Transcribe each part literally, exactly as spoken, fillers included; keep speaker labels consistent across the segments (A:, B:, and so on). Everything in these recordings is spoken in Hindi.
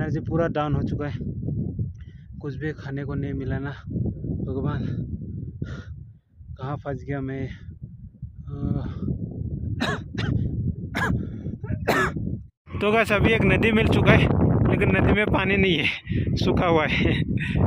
A: एनर्जी पूरा डाउन हो चुका है, कुछ भी खाने को नहीं मिला ना। भगवान कहाँ फंस गया मैं। तो गाइस अभी एक नदी मिल चुका है, लेकिन नदी में पानी नहीं है, सूखा हुआ है।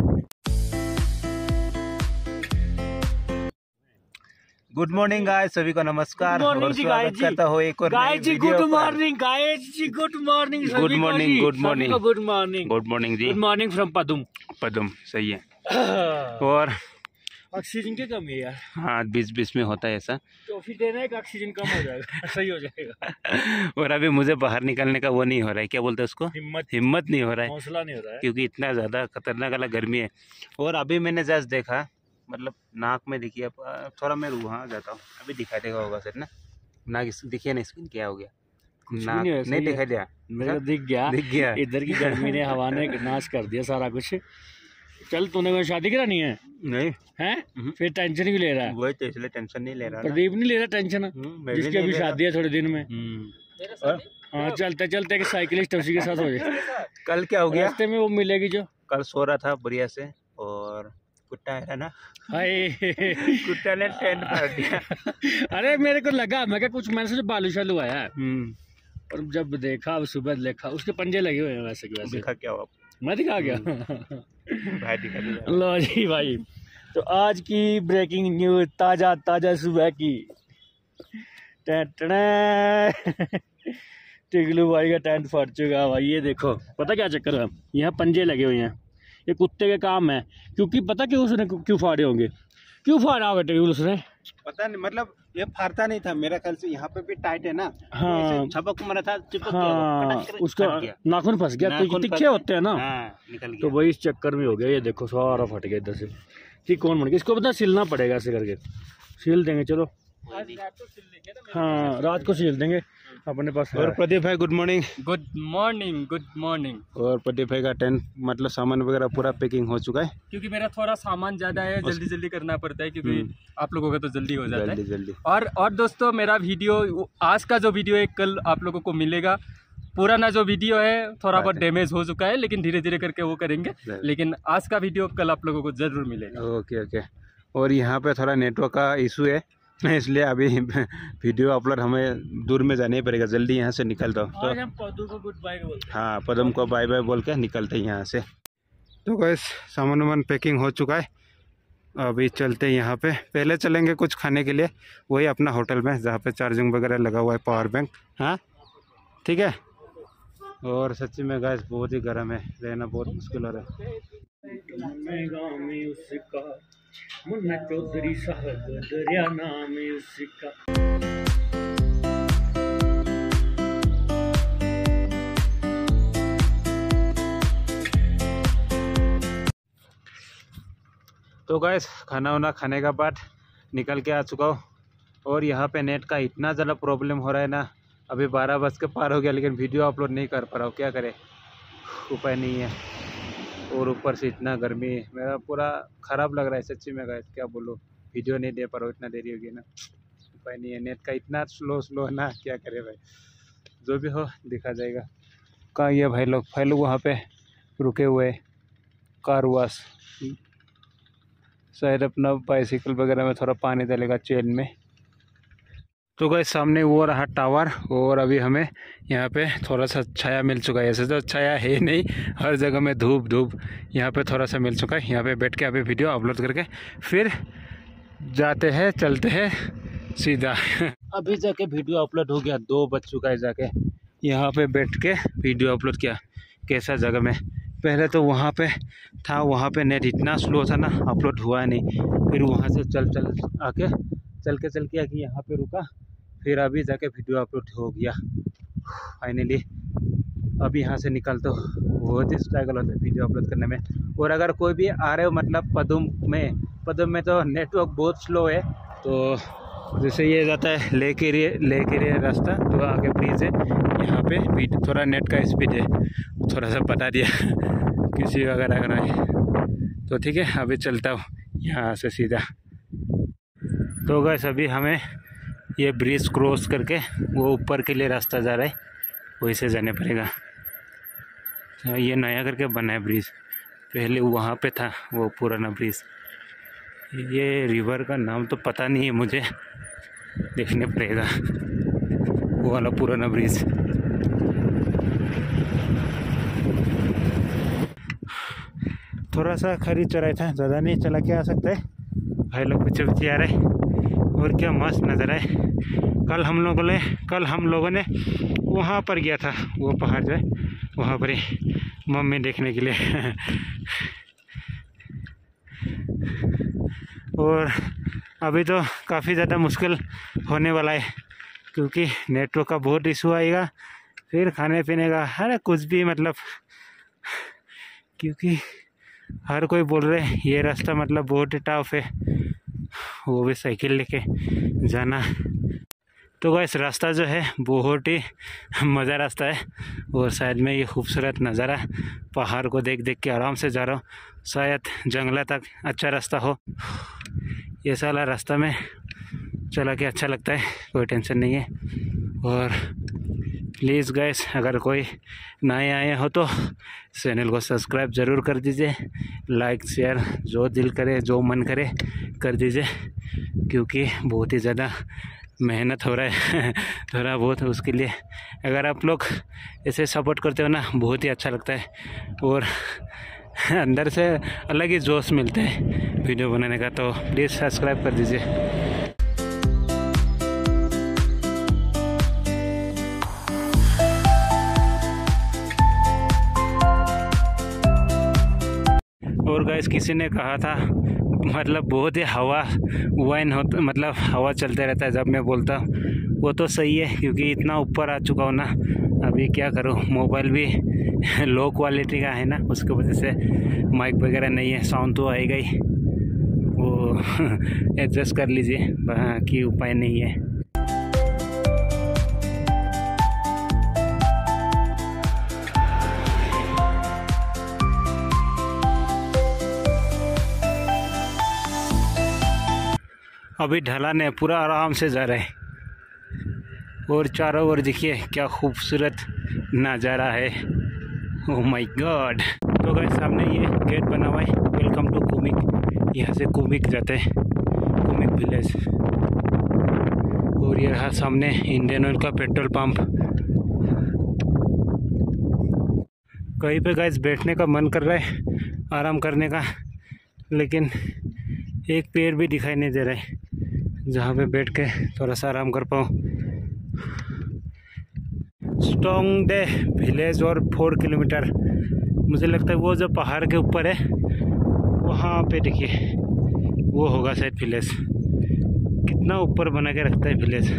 A: गुड मॉर्निंग गाइस, सभी को नमस्कार और स्वागत करता हूँ एक और
B: guys ji. Good morning guys ji, good morning.
A: Good morning good morning
B: good morning
A: good morning ji.
B: Good morning from Padam.
A: Padam सही है। और
B: ऑक्सीजन की कमी है यार।
A: हाँ, बीच बीच में होता है ऐसा,
B: तो फिर देना है कि ऑक्सीजन कम हो जाएगा, सही हो जाएगा।
A: और अभी मुझे बाहर निकलने का वो नहीं हो रहा है, क्या बोलते हैं उसको,
B: हिम्मत
A: हिम्मत नहीं हो रहा है,
B: हौसला नहीं हो रहा है,
A: क्योंकि इतना ज़्यादा खतरनाक वाला गर्मी है। और अभी मैंने जस्ट देखा, मतलब नाक में दिखी, अब थोड़ा मैं वहाँ जाता हूँ, अभी दिखा देगा होगा सर ना, नाक दिखिए ना, स्किन क्या हो गया, नाक नहीं, नहीं दिखाई दिया,
B: मेरे दिख गया
A: दिख गया।
B: इधर की गर्मी ने हवा ने नाश कर दिया सारा कुछ। चल तूने कोई शादी करानी है?
A: नहीं
B: है, फिर टेंशन भी ले रहा है।
A: वही तो, इसलिए टेंशन नहीं ले रहा।
B: प्रदीप नहीं ले रहा टेंशन, जिसकी अभी शादी है थोड़े दिन में। हाँ, चलते चलते एक साइकिलिस्ट उसी के साथ हो जाए।
A: कल क्या हो गया,
B: रास्ते में वो मिलेगी जो।
A: कल सो रहा था बढ़िया से, और कुत्ता है ना,
B: हाय
A: कुत्ता ने टेंट फाड़ दिया।
B: अरे मेरे को लगा, मैं क्या कुछ मैंने सोचा बालू शालू आया है, और जब देखा सुबह देखा उसके पंजे लगे हुए हैं। वैसे कि वैसे
A: दिखा क्या हुआ,
B: मैं दिखा गया
A: भाई दिखा दिया।
B: लो जी भाई, तो आज की ब्रेकिंग न्यूज, ताजा ताजा सुबह की। टिगलू भाई का टेंट फट चुका है भाई। ये देखो, पता क्या चक्कर है, यहाँ पंजे लगे हुए हैं, ये कुत्ते के काम है। क्योंकि पता क्यों उसने क्यों फाड़े होंगे, क्यों फाड़ा होगा टिगलू उसने,
A: पता नहीं, मतलब ये फाड़ता नहीं था मेरा ख्याल से, यहाँ पे भी टाइट है ना।
B: हाँ,
A: छपक मरा था, चिपक
B: हाँ,
A: गया,
B: उसका नाखून फंस गया, तिखे होते हैं ना।
A: हाँ, निकल गया।
B: तो वही इस चक्कर में हो गया। ये देखो सारा फट गया इधर से। ठीक, कौन बन गया, इसको पता सिलना पड़ेगा, ऐसे करके सिल देंगे। चलो हाँ, रात को सिल देंगे अपने पास।
A: और प्रदीप भाई good morning.
B: Good morning good morning.
A: और प्रदीप भाई का टेंट मतलब सामान वगैरह पूरा पैकिंग हो चुका है,
B: क्योंकि मेरा थोड़ा सामान ज्यादा है, जल्दी जल्दी करना पड़ता है, क्योंकि आप लोगों का तो जल्दी हो जाता
A: जल्दी
B: है
A: जल्दी।
B: और और दोस्तों, मेरा वीडियो आज का जो वीडियो है कल आप लोगों को मिलेगा। पुराना जो वीडियो है थोड़ा बहुत डैमेज हो चुका है, लेकिन धीरे धीरे करके वो करेंगे, लेकिन आज का वीडियो कल आप लोगों को जरूर मिलेगा।
A: Okay okay. और यहाँ पे थोड़ा नेटवर्क का इशू है, इसलिए अभी वीडियो अपलोड हमें दूर में जाना ही पड़ेगा, जल्दी यहाँ से निकलता हूँ। तो
B: हम पदम को गुड बाय बोलते हैं। हाँ,
A: पदम को बाय बाय बोल के निकलते हैं यहाँ से। तो गाइस सामान वामान पैकिंग हो चुका है, अभी चलते हैं यहाँ पे। पहले चलेंगे कुछ खाने के लिए, वही अपना होटल में जहाँ पे चार्जिंग वगैरह लगा हुआ है, पावर बैंक। हाँ ठीक है। और सच्ची में गाइस बहुत ही गर्म है, रहना बहुत मुश्किल हो रहा है।
B: मुन्ना चौधरी साहब दरिया नाम उसका।
A: तो गाइस खाना वाना खाने का बाद निकल के आ चुका हूँ, और यहाँ पे नेट का इतना ज़्यादा प्रॉब्लम हो रहा है ना, अभी बारह बज के पार हो गया, लेकिन वीडियो अपलोड नहीं कर पा रहा हूँ, क्या करें, उपाय नहीं है। और ऊपर से इतना गर्मी, मेरा पूरा ख़राब लग रहा है सच्ची में गाइस, क्या बोलूँ, वीडियो नहीं दे पा रहा हूँ, इतना देरी हो गई ना, उपाय नहीं है, नेट का इतना स्लो स्लो है ना, क्या करें भाई, जो भी हो दिखा जाएगा। कहाँ ये भाई लोग भाई लोग वहाँ पे रुके हुए, कार वाश, शायद अपना बाइसिकल वगैरह में थोड़ा पानी डालेगा चेन में। तो गाइस सामने वो रहा टावर, और अभी हमें यहाँ पे थोड़ा सा छाया मिल चुका है, ऐसे तो छाया है नहीं, हर जगह में धूप धूप, यहाँ पे थोड़ा सा मिल चुका है। यहाँ पे बैठ के अभी वीडियो अपलोड करके फिर जाते हैं, चलते हैं सीधा। अभी जाके वीडियो अपलोड हो गया, दो बज चुका है, जाके यहाँ पे बैठ के वीडियो अपलोड किया। कैसा जगह में, पहले तो वहाँ पे था, वहाँ पे नेट इतना स्लो था ना, अपलोड हुआ नहीं। फिर वहाँ से चल चल आके चल के चल के आके यहाँ पे रुका, फिर अभी जाके वीडियो अपलोड हो गया फाइनली। अभी यहाँ से निकल तो बहुत ही स्ट्रगल होता है वीडियो अपलोड करने में। और अगर कोई भी आ रहे हो मतलब पदम में, पदम में तो नेटवर्क बहुत स्लो है, तो जैसे ये जाता है ले के लिए ले के लिए रास्ता, तो आगे ब्रिज है, यहाँ पे थोड़ा नेट का स्पीड है, थोड़ा सा बता दिया किसी वगैरह का है। तो ठीक है, अभी चलता हूँ यहाँ से सीधा। तो गाइस अभी हमें ये ब्रिज क्रॉस करके वो ऊपर के लिए रास्ता जा रहा है, वहीं से जाने पड़ेगा। ये नया करके बना है ब्रिज, पहले वहाँ पे था वो पुराना ब्रिज। ये रिवर का नाम तो पता नहीं है मुझे, देखने पड़ेगा वो वाला पुराना ब्रिज। थोड़ा सा खरीद चढ़ाई था, ज़्यादा नहीं चला के आ सकता है, भाई लोग पीछे पीछे आ रहे। और क्या मस्त नज़र है। कल हम लोगों ने कल हम लोगों ने वहाँ पर गया था, वो पहाड़ जो है वहाँ पर ही मम्मी देखने के लिए और अभी तो काफ़ी ज़्यादा मुश्किल होने वाला है, क्योंकि नेटवर्क का बहुत इशू आएगा, फिर खाने पीने का हर कुछ भी, मतलब क्योंकि हर कोई बोल रहे हैं ये रास्ता मतलब बहुत ही टफ है, वो भी साइकिल लेके जाना। तो गाइस रास्ता जो है बहुत ही मज़ा रास्ता है, और साइड में ये खूबसूरत नज़ारा, पहाड़ को देख देख के आराम से जा रहा हूँ। शायद जंगला तक अच्छा रास्ता हो। ये साला रास्ता में चला के अच्छा लगता है, कोई टेंशन नहीं है। और प्लीज़ गाइस अगर कोई नए आए हो तो चैनल को सब्सक्राइब ज़रूर कर दीजिए, लाइक शेयर जो दिल करे जो मन करे कर दीजिए, क्योंकि बहुत ही ज़्यादा मेहनत हो रहा है थोड़ा बहुत, उसके लिए अगर आप लोग ऐसे सपोर्ट करते हो ना बहुत ही अच्छा लगता है, और अंदर से अलग ही जोश मिलता है वीडियो बनाने का। तो प्लीज़ सब्सक्राइब कर दीजिए। और गाइस किसी ने कहा था मतलब बहुत ही हवा वाइन होता, मतलब हवा चलते रहता है जब मैं बोलता हूँ, वो तो सही है क्योंकि इतना ऊपर आ चुका हूँ ना, अभी क्या करूँ, मोबाइल भी लो क्वालिटी का है ना, उसकी वजह से माइक वगैरह नहीं है, साउंड तो आएगा ही, वो एडजस्ट कर लीजिए, बाकी उपाय नहीं है। अभी ढलान है, पूरा आराम से जा रहे हैं, और चारों ओर देखिए क्या खूबसूरत नज़ारा है। Oh my god. तो गाइस सामने ये गेट बना हुआ है, वेलकम टू कुमिक, यहाँ से कुमिक जाते हैं, कुमिक विलेज। और यहाँ सामने इंडियन ऑयल का पेट्रोल पंप। कहीं पे गाइस बैठने का मन कर रहा है, आराम करने का, लेकिन एक पेड़ भी दिखाई नहीं दे रहा है जहाँ पे बैठ के थोड़ा सा आराम कर पाऊँ। स्टोंगडे विलेज और फोर किलोमीटर, मुझे लगता है वो जो पहाड़ के ऊपर है वहाँ पे देखिए वो होगा शायद विलेज। कितना ऊपर बना के रखता है विलेज,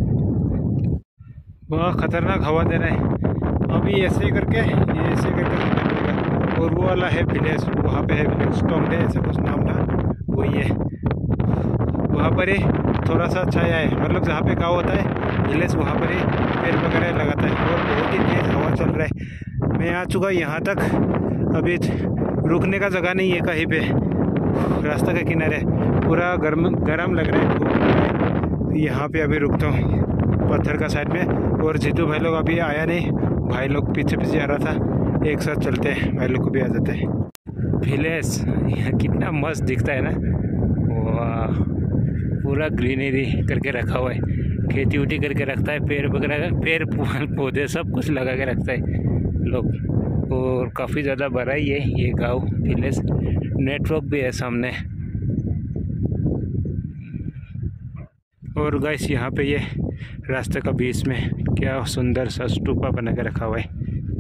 A: बहुत खतरनाक हवा दे रहा है। अभी ऐसे करके ये ऐसे करके, और वो वाला है विलेज, वहाँ पे है विलेज स्टोंगडे ऐसा कुछ नाम था, वो ये वहाँ पर ही थोड़ा सा छाया है, मतलब जहाँ पे गाँव होता है विलेज वहाँ पर ही पेड़ वगैरह लगाता है, और बहुत ही तेज़ हवा चल रहा है। मैं आ चुका यहाँ तक, अभी रुकने का जगह नहीं है कहीं पे, रास्ता के किनारे पूरा गर्म गर्म लग रहा है, धूप लग रहा है। यहाँ पे अभी रुकता हूँ पत्थर का साइड में, और जीतू भाई लोग अभी आया नहीं, भाई लोग पीछे पीछे आ रहा था, एक साथ चलते हैं, भाई लोग को भी आ जाते हैं। विलेज यहाँ कितना मस्त दिखता है ना, वाह, पूरा ग्रीनरी करके रखा हुआ है, खेती उठी करके रखता है, पेड़ वगैरह पेड़ पौधे सब कुछ लगा के रखता है लोग, और काफ़ी ज़्यादा बड़ा ही है ये गांव विलेज। नेटवर्क भी है सामने। और गाइस यहाँ पे ये रास्ते का बीच में क्या सुंदर सा स्तूपा बना के रखा हुआ है।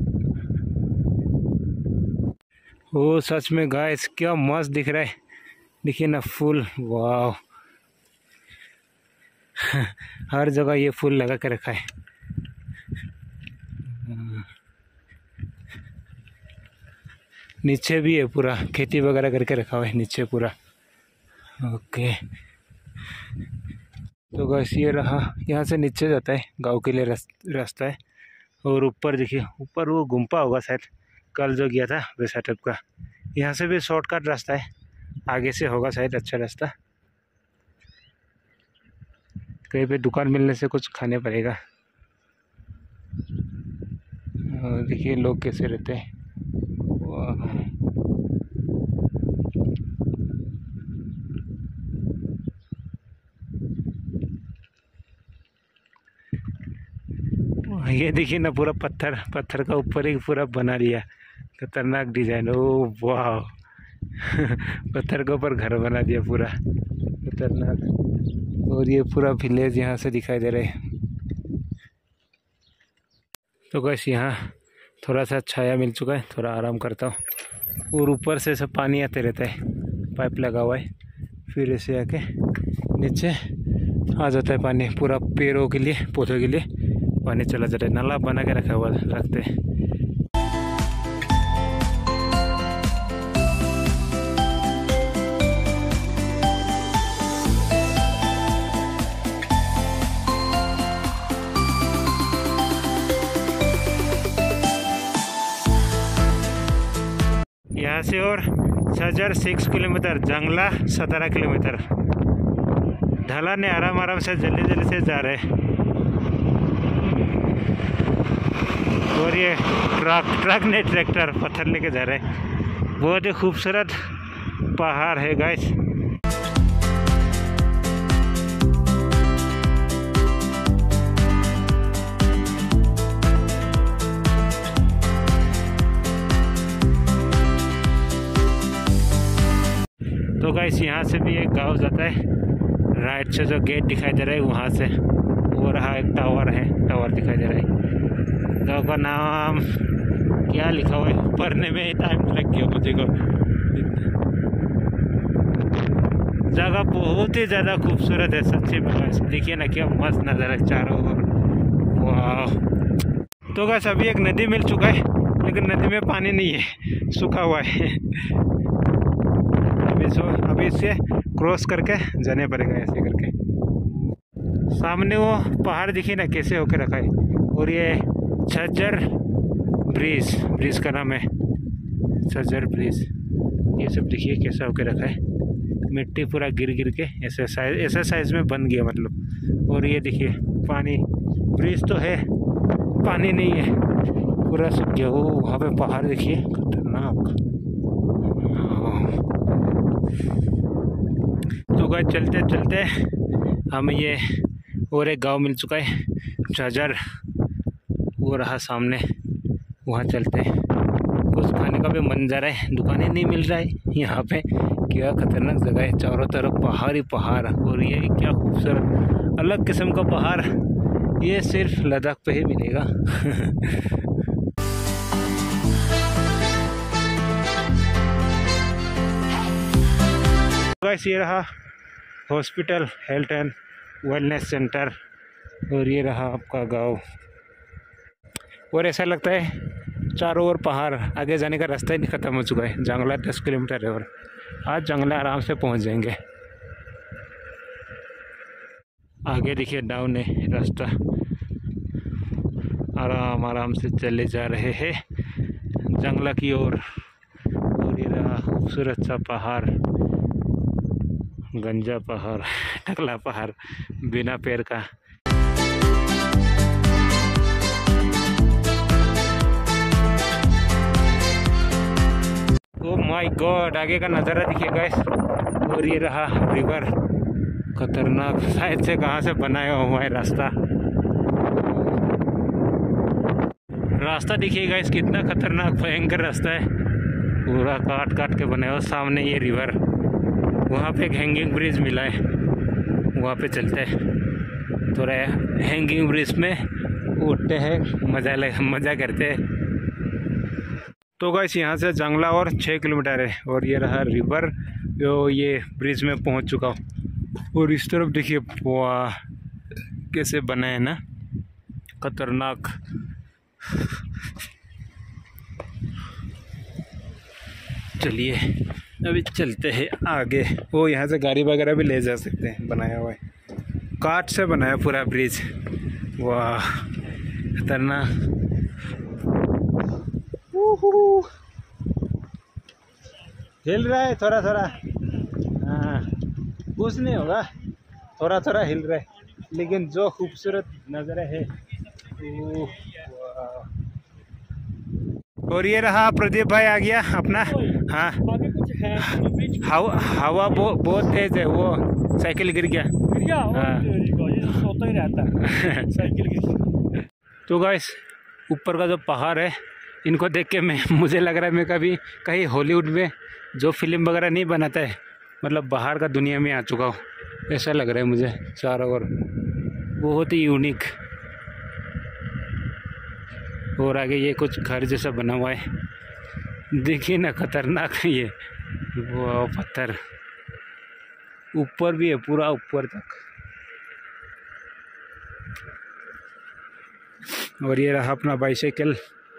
A: ओ सच में गाइस क्या मस्त दिख रहा है, देखिए ना फूल, वाह हर जगह ये फूल लगा के रखा है। नीचे भी है, पूरा खेती वगैरह करके रखा हुआ है नीचे पूरा। ओके तो गाइस ये रहा, यहाँ से नीचे जाता है गांव के लिए रास्ता है, और ऊपर देखिए, ऊपर वो गुम्पा होगा शायद, कल जो गया था वैसा टाइप का। यहाँ से भी शॉर्टकट रास्ता है, आगे से होगा शायद अच्छा रास्ता। कहीं पे दुकान मिलने से कुछ खाने पड़ेगा। और देखिए लोग कैसे रहते हैं। ये देखिए ना, पूरा पत्थर पत्थर का ऊपर ही पूरा बना लिया, खतरनाक डिजाइन। ओ वाह पत्थर के ऊपर घर बना दिया पूरा खतरनाक। और ये पूरा विलेज यहाँ से दिखाई दे रहा है। तो बस यहाँ थोड़ा सा छाया मिल चुका है, थोड़ा आराम करता हूँ। और ऊपर से सब पानी आते रहता है, पाइप लगा हुआ है, फिर ऐसे आके नीचे आ जाता है पानी। पूरा पेड़ों के लिए, पौधों के लिए पानी चला जाता है। नाला बना के रखा हुआ रखते हैं। यहाँ से और सजर सिक्स किलोमीटर, जंगला सत्रह किलोमीटर। ढलान ने आराम आराम से जल्दी जल्दी से जा रहे हैं। और ये ट्रक ट्रक ने ट्रैक्टर पत्थर लेके जा रहे हैं। बहुत ही खूबसूरत पहाड़ है गाइस। तो गाइस यहाँ से भी एक गांव जाता है, राइट से जो गेट दिखाई दे रहा है वहाँ से। वो रहा एक टावर है, टावर दिखाई दे रहा है। गाँव का नाम क्या लिखा हुआ है, पढ़ने में टाइम लग गया मुझे को। जगह बहुत ही ज़्यादा खूबसूरत है सच्ची में। देखिए ना क्या मस्त नज़ारा है चारों ओर। वाह। तो गाइस अभी एक नदी मिल चुका है, लेकिन नदी में पानी नहीं है, सूखा हुआ है। अभी सो अभी इससे क्रॉस करके जाने पड़ेगा ऐसे करके। सामने वो पहाड़ दिखिए ना कैसे होके रखा है। और ये झज्जर ब्रिज, ब्रिज का नाम है झज्जर ब्रिज। ये सब देखिए कैसा होके रखा है, मिट्टी पूरा गिर गिर के ऐसे साइज ऐसा साइज में बन गया मतलब। और ये देखिए पानी, ब्रिज तो है, पानी नहीं है, पूरा सूख गया। वो वहाँ पे पहाड़ देखिए खतरनाक। तो गाइस चलते चलते हम ये और एक गांव मिल चुका है झज्जर, वो रहा सामने, वहाँ चलते हैं। कुछ खाने का भी मन जा रहा है, दुकानें नहीं मिल रहा है यहाँ पे। क्या खतरनाक जगह है, चारों तरफ पहाड़ ही पहाड़। और ये क्या खूबसूरत अलग किस्म का पहाड़, ये सिर्फ लद्दाख पे ही मिलेगा। गाइस ये रहा hospital, health and wellness centre. और ये रहा आपका गांव। और ऐसा लगता है चारों ओर पहाड़, आगे जाने का रास्ता ही नहीं ख़त्म हो चुका है। जंगला दस किलोमीटर है और आज जंगला आराम से पहुंच जाएंगे। आगे देखिए डाउन है रास्ता, आराम आराम से चले जा रहे हैं जंगला की ओर। और ये रहा खूबसूरत सा पहाड़, गंजा पहाड़, टकला पहाड़ बिना पैर का। ओ माय गॉड, आगे का नज़ारा देखिए गाइस। और ये रहा रिवर, खतरनाक, शायद से कहाँ से बनाया हुआ है रास्ता। रास्ता देखिए गाइस कितना खतरनाक भयंकर रास्ता है, पूरा काट काट के बनाया हुआ। सामने ये रिवर, वहाँ पे एक हैंगिंग ब्रिज मिला है, वहाँ पे चलते हैं। थोड़ा हैंगिंग ब्रिज में उठते हैं, मज़ा लग मज़ा करते हैं। तो गाइस यहाँ से जंगला और छः किलोमीटर है। और ये रहा रिवर, जो ये ब्रिज में पहुँच चुका हूँ। और इस तरफ देखिए वाह कैसे बना है ना, खतरनाक। चलिए अभी चलते हैं आगे। वो यहाँ से गाड़ी वगैरह भी ले जा सकते हैं, बनाया हुआ है, काठ से बनाया पूरा ब्रिज। वाह खतरनाक। हिल रहा है थोड़ा थोड़ा, हाँ कुछ नहीं होगा, थोड़ा थोड़ा हिल रहा है, लेकिन जो खूबसूरत नज़ारा है। और ये रहा प्रदीप भाई आ गया अपना। हाँ हवा हवा बहुत बहुत तेज है, वो साइकिल गिर गया
B: गिर गया
A: हाँ।
B: ये सोता ही रहता है साइकिल गिर।
A: तो गाइस ऊपर का जो पहाड़ है इनको देख के मैं मुझे लग रहा है मैं कभी कहीं हॉलीवुड में जो फिल्म वगैरह नहीं बनाता है, मतलब बाहर का दुनिया में आ चुका हूँ, ऐसा लग रहा है मुझे चारों ओर, बहुत ही यूनिक। और आगे ये कुछ घर जैसा बना हुआ है, देखिए ना, खतरनाक है ये, वो पत्थर ऊपर भी है पूरा ऊपर तक। और ये रहा अपना बाइसाइकिल।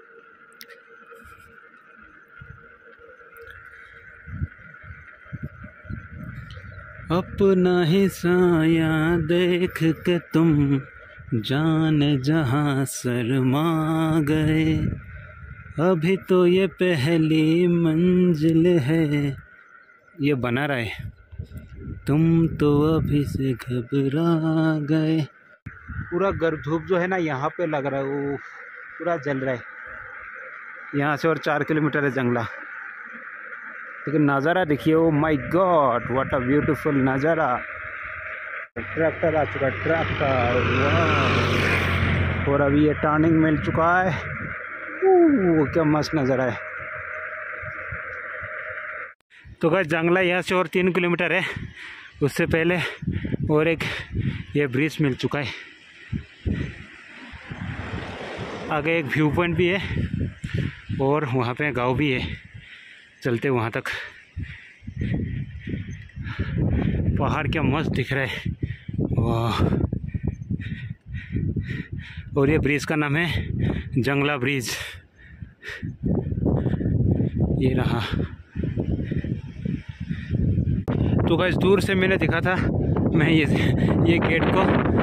A: अपना ही साया देख के तुम जाने जहां शर्मा गए, अभी तो ये पहली मंजिल है, ये बना रहा है, तुम तो अभी से घबरा गए। पूरा गर्म धूप जो है ना यहाँ पे लग रहा है, वो पूरा जल रहा है। यहाँ से और चार किलोमीटर है जंगला, लेकिन नज़ारा देखिए, oh my god what a beautiful नज़ारा। ट्रैक्टर आ चुका है, ट्रैक्टर, वाह। और अभी ये टर्निंग मिल चुका है, वो क्या मस्त नज़ारा है। तो गाइस जंगला यहाँ से और तीन किलोमीटर है, उससे पहले और एक ये ब्रिज मिल चुका है। आगे एक व्यू पॉइंट भी है और वहाँ पे गांव भी है, चलते वहाँ तक। पहाड़ क्या मस्त दिख रहा है, वाह। और ये ब्रिज का नाम है जंगला ब्रिज, ये रहा। तो गाइस दूर से मैंने देखा था मैं ये ये गेट को,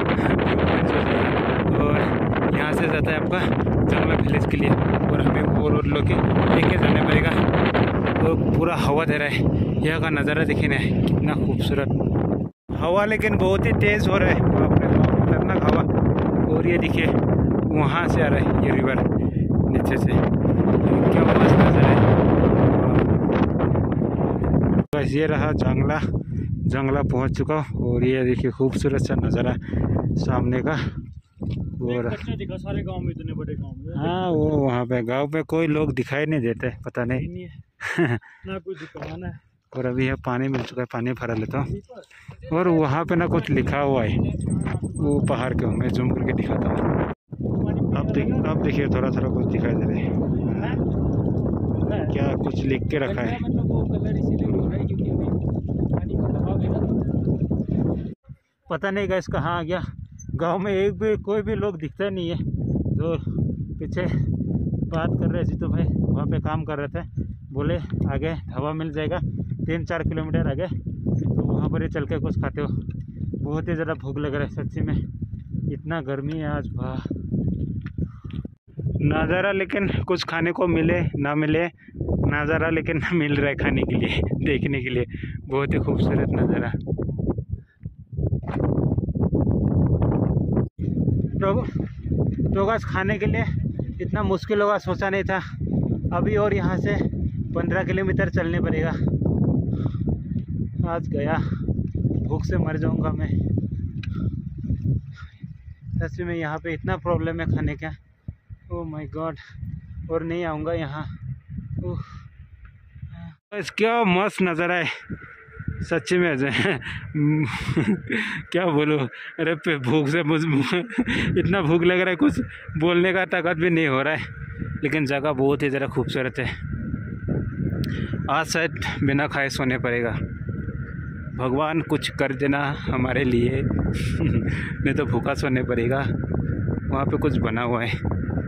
A: और यहाँ से जाता है आपका जंगला विलेज के लिए, और हमें वो रोड लोग लेके जाना पड़ेगा। तो पूरा हवा दे रहा है, यहाँ का नज़ारा देखिए ना कितना खूबसूरत हवा, लेकिन बहुत ही तेज़ हो रहा है, बाप रे बाप खतरनाक हवा। और ये देखिए वहाँ से आ रहा है ये रिवर नीचे से, क्या मस्त नज़ारा है। बस ये रहा जंगला, जंगला पहुँच चुका, और ये देखिए खूबसूरत सा नज़ारा सामने का। और
B: दिखा सारे गांव में, इतने बड़े गांव में।
A: हाँ वो वहाँ पे गांव पे कोई लोग दिखाई नहीं देते, पता नहीं, नहीं है।
B: ना कोई दुकान है।
A: और अभी यहाँ पानी मिल चुका है, पानी भरा लेता हूँ। और वहाँ पे ना कुछ लिखा हुआ है, वो पहाड़ के, मैं जूम करके दिखाता हूँ। अब देख अब देखिए थोड़ा थोड़ा कुछ दिखाई दे रहा है, क्या कुछ लिख के रखा है। पता नहीं गाइस कहाँ आ गया, गांव में एक भी कोई भी लोग दिखता नहीं है। जो पीछे बात कर रहे जीतू भाई, वहाँ पे काम कर रहे थे, बोले आगे हवा मिल जाएगा तीन चार किलोमीटर आगे, तो वहाँ पर ही चल के कुछ खाते हो। बहुत ही ज़्यादा भूख लग रहा है सच्ची में, इतना गर्मी है आज, वाह। नज़ारा लेकिन कुछ खाने को मिले ना मिले, नज़ारा लेकिन मिल रहा है खाने के लिए, देखने के लिए, बहुत ही खूबसूरत नज़ारा। तो बस खाने के लिए इतना मुश्किल होगा सोचा नहीं था। अभी और यहाँ से पंद्रह किलोमीटर चलने पड़ेगा। आज गया, भूख से मर जाऊंगा मैं सच में। यहाँ पे इतना प्रॉब्लम है खाने का, ओह माय गॉड, और नहीं आऊँगा यहाँ। बस क्या मस्त नज़ारा है सच्ची में क्या बोलूँ, अरे पे भूख से मुझ इतना भूख लग रहा है, कुछ बोलने का ताकत भी नहीं हो रहा है। लेकिन जगह बहुत ही ज़रा खूबसूरत है। आज शायद बिना खाए सोने पड़ेगा। भगवान कुछ कर देना हमारे लिए नहीं तो भूखा सोने पड़ेगा। वहाँ पे कुछ बना हुआ है,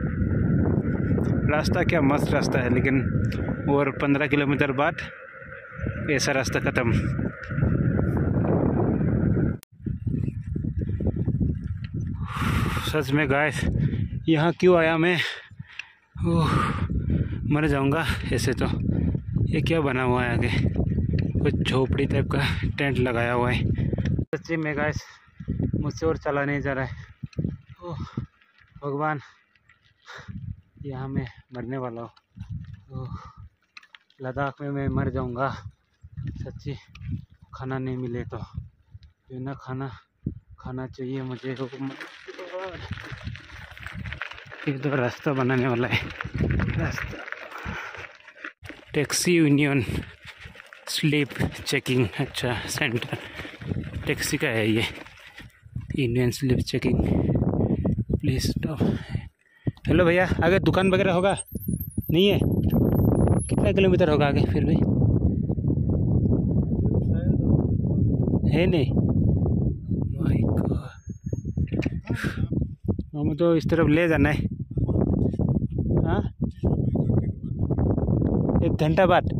A: रास्ता क्या मस्त रास्ता है, लेकिन और पंद्रह किलोमीटर बाद ऐसा रास्ता ख़त्म। सच में गाइस यहाँ क्यों आया मैं, ओह मर जाऊँगा ऐसे तो। ये क्या बना हुआ है आगे, कुछ झोपड़ी टाइप का टेंट लगाया हुआ है। सच्ची में गाइस मुझसे और चला नहीं जा रहा है। ओह भगवान, यहाँ मैं मरने वाला हूँ। ओह, लद्दाख में मैं मर जाऊंगा सच्ची, खाना नहीं मिले तो। बिना खाना खाना चाहिए मुझे। एक तो रास्ता बनाने वाला है, रास्ता। टैक्सी यूनियन स्लीप चेकिंग, अच्छा सेंटर टैक्सी का है ये, union slip checking. Please stop. Hello भैया, आगे दुकान वगैरह होगा? नहीं है? कितना किलोमीटर होगा आगे? फिर भी है नहीं। माय गॉड, हमें तो इस तरफ ले जाना है। हाँ, एक घंटा बाद,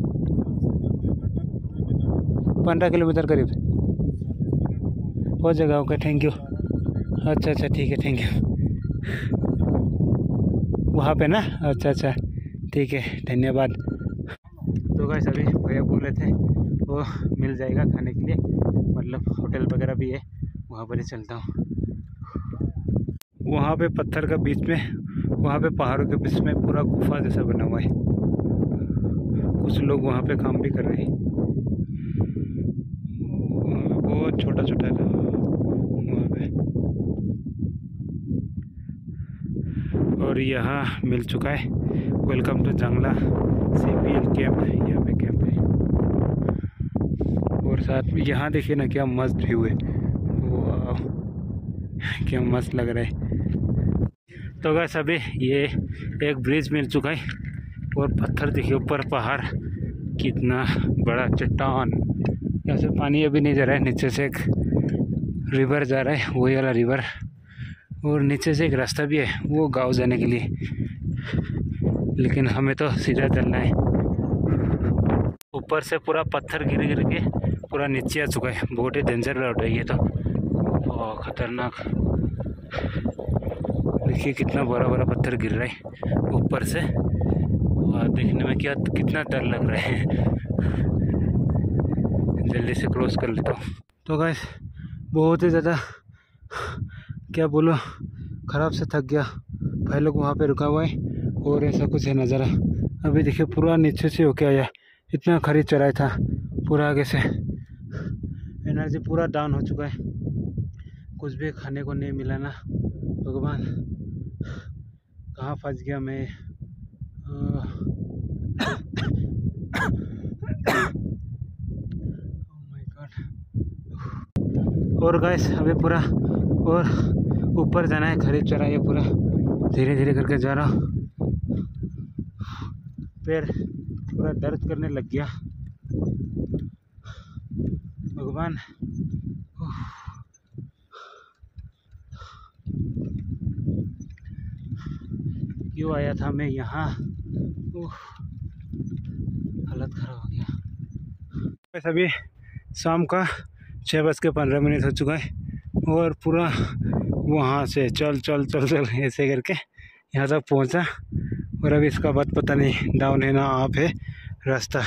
A: पंद्रह किलोमीटर करीब हो जाएगा। Okay, thank you. अच्छा अच्छा, ठीक है, थैंक यू। वहाँ पे ना? अच्छा अच्छा, ठीक है, धन्यवाद। तो गाइस अभी भैया बोल रहे थे वो मिल जाएगा खाने के लिए, मतलब होटल वगैरह भी है, वहाँ पर ही चलता हूँ। वहाँ पे पत्थर का बीच में, वहाँ पे पहाड़ों के बीच में पूरा गुफा जैसा बना हुआ है। कुछ लोग वहाँ पे काम भी कर रहे हैं। बहुत छोटा छोटा है वहाँ पे। और यहाँ मिल चुका है, वेलकम टू जंगला सी पी एल कैंप। यहाँ पे कैंप है। और साथ में यहाँ देखिए ना, क्या मस्त व्यू है, वाह क्या मस्त लग रहा है। तो गाइस अभी ये एक ब्रिज मिल चुका है, और पत्थर देखिए, ऊपर पहाड़, कितना बड़ा चट्टान। यहाँ से पानी अभी नहीं जा रहा है, नीचे से एक रिवर जा रहा है, वही वाला रिवर। और नीचे से एक रास्ता भी है वो गांव जाने के लिए, लेकिन हमें तो सीधा चलना है। ऊपर से पूरा पत्थर गिर गिर के पूरा नीचे आ चुका है। बहुत ही डेंजर रोड है ये तो, और खतरनाक। देखिए कितना बड़ा बड़ा पत्थर गिर रहा है ऊपर से, और देखने में क्या कितना डर लग रहा है। जल्दी से क्रॉस कर लेता हूँ। तो गाइस बहुत ही ज़्यादा, क्या बोलो, ख़राब से थक गया। भाई लोग वहाँ पे रुका हुआ है, और ऐसा कुछ है नज़ारा। अभी देखिए पूरा नीचे से होके आया, इतना खरीद चढ़ाई था, पूरा आगे से एनर्जी पूरा डाउन हो चुका है। कुछ भी खाने को नहीं मिला ना, भगवान कहाँ फंस गया मैं। और गाइस अभी पूरा और ऊपर जाना है, खरीद चढ़ा है पूरा, धीरे धीरे करके जा रहा हूँ। पैर पूरा दर्द करने लग गया, भगवान। क्यों आया था मैं यहाँ, हालत खराब हो गया। बस अभी शाम का छः बज के पंद्रह मिनट हो चुका है, और पूरा वहाँ से चल चल चल चल ऐसे करके यहाँ तक पहुँचा। और अभी इसका बाद पता नहीं डाउन है ना आप है रास्ता।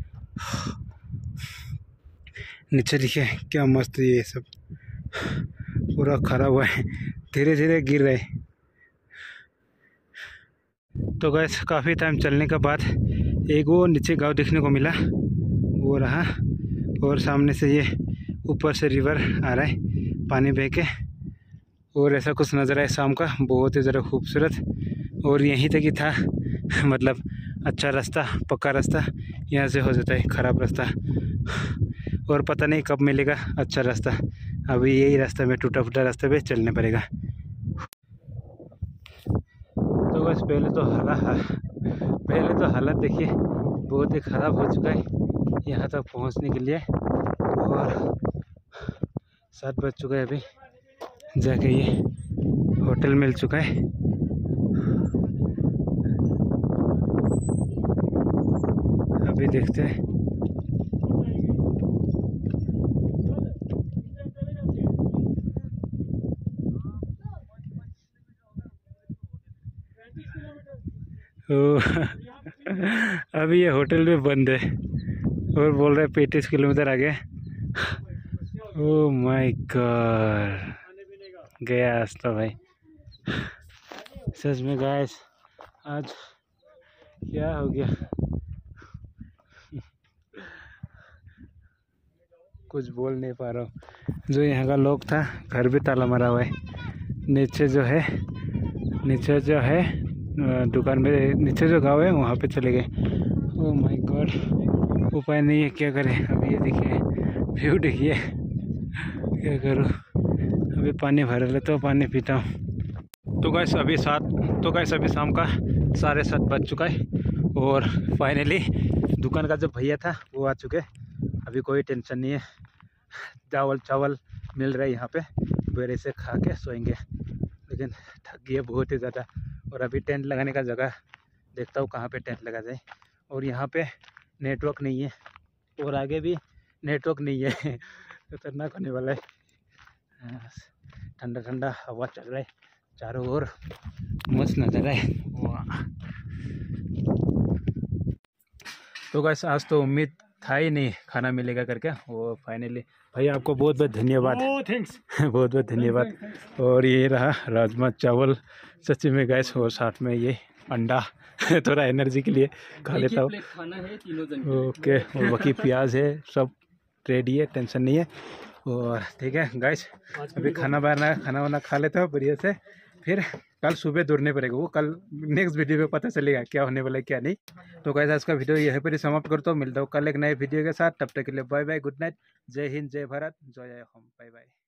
A: नीचे देखिए क्या मस्त ये सब पूरा खराब हुआ है, धीरे धीरे गिर रहे। तो गैस काफ़ी टाइम चलने के बाद एक वो नीचे गांव देखने को मिला, वो रहा। और सामने से ये ऊपर से रिवर आ रहा है, पानी बह के, और ऐसा कुछ नज़र आया शाम का, बहुत ही ज़रा खूबसूरत। और यहीं तक ही था, मतलब अच्छा रास्ता, पक्का रास्ता, यहाँ से हो जाता है ख़राब रास्ता, और पता नहीं कब मिलेगा अच्छा रास्ता। अभी यही रास्ता में टूटा फूटा रास्ते पे चलने पड़ेगा। तो बस पहले तो हालत पहले तो हालत देखिए बहुत ही ख़राब हो चुका है यहाँ तक पहुँचने के लिए। और सात बज चुका है, अभी जाके ये होटल मिल चुका है। अभी देखते हैं। ओ अभी ये होटल भी बंद है, और बोल रहे पैंतीस किलोमीटर आगे। ओ माय गॉड, गया आज तो भाई सच में। गाइस आज क्या हो गया। कुछ बोल नहीं पा रहा हूँ। जो यहाँ का लोग था, घर भी ताला मारा हुआ है। नीचे जो है नीचे जो है दुकान में, नीचे जो गांव है वहाँ पे चले गए। ओह माय गॉड, उपाय नहीं है, क्या करें। अभी ये देखिए व्यू देखिए, क्या करूँ। अभी पानी भर लेता हूँ, पानी पीता हूँ। तो गैस अभी सात तो गैस अभी शाम का साढ़े सात बज चुका है और फाइनली दुकान का जो भैया था वो आ चुके। अभी कोई टेंशन नहीं है, चावल चावल मिल रहा है यहाँ पे, बेरे से खा के सोएंगे। लेकिन थक गई है बहुत ही ज़्यादा। और अभी टेंट लगाने का जगह देखता हूँ कहाँ पे टेंट लगा जाए। और यहाँ पे नेटवर्क नहीं है और आगे भी नेटवर्क नहीं है। खतरनाक होने वाला है। ठंडा ठंडा हवा चल रहा है चारों ओर, मस्त नज़ारा है। वाह। तो गाइस आज तो उम्मीद था ही नहीं खाना मिलेगा करके, वो फाइनली भैया आपको बहुत बहुत धन्यवाद।
B: थैंक्स।
A: बहुत बहुत धन्यवाद। और ये रहा राजमा चावल सच्ची में गाइस, और साथ में ये अंडा थोड़ा एनर्जी के लिए खा लेता हूँ।
B: खाना है तीनों जन।
A: ओके, और बाकी प्याज है, सब रेडी है, टेंशन नहीं है। और ठीक है गाइस, अभी खाना बनाना खाना वाना खा लेता हूँ बढ़िया से, फिर कल सुबह दौड़ने पड़ेगा। वो कल नेक्स्ट वीडियो में पता चलेगा क्या होने वाला है क्या नहीं। तो गाइस आज का वीडियो यहीं पर ही समाप्त करता हूँ। मिलता हूँ कल एक नए वीडियो के साथ। तब तक के लिए बाय बाय, गुड नाइट, जय हिंद, जय भारत, जय होम, बाय बाय।